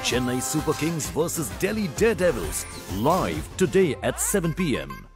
Chennai Super Kings vs Delhi Daredevils, live today at 7 p.m.